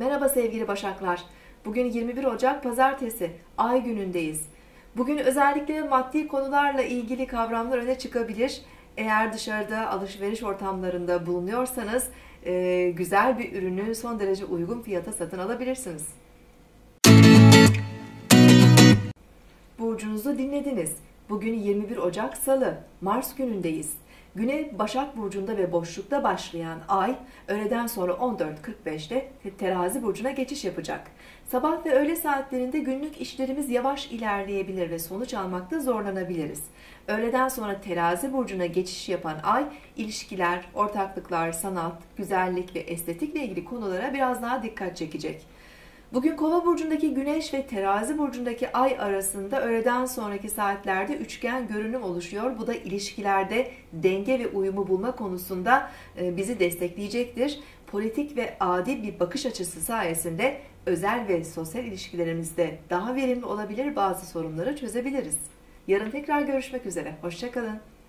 Merhaba sevgili Başaklar. Bugün 21 Ocak Pazartesi, Ay günündeyiz. Bugün özellikle maddi konularla ilgili kavramlar öne çıkabilir. Eğer dışarıda alışveriş ortamlarında bulunuyorsanız güzel bir ürünü son derece uygun fiyata satın alabilirsiniz. Burcunuzu dinlediniz. Bugün 21 Ocak Salı, Mars günündeyiz. Güne Başak Burcu'nda ve boşlukta başlayan Ay, öğleden sonra 14.45'te Terazi Burcu'na geçiş yapacak. Sabah ve öğle saatlerinde günlük işlerimiz yavaş ilerleyebilir ve sonuç almakta zorlanabiliriz. Öğleden sonra Terazi Burcu'na geçiş yapan Ay, ilişkiler, ortaklıklar, sanat, güzellik ve estetikle ilgili konulara biraz daha dikkat çekecek. Bugün Kova burcundaki Güneş ve Terazi burcundaki Ay arasında öğleden sonraki saatlerde üçgen görünüm oluşuyor. Bu da ilişkilerde denge ve uyumu bulma konusunda bizi destekleyecektir. Politik ve adil bir bakış açısı sayesinde özel ve sosyal ilişkilerimizde daha verimli olabilir, bazı sorunları çözebiliriz. Yarın tekrar görüşmek üzere. Hoşça kalın.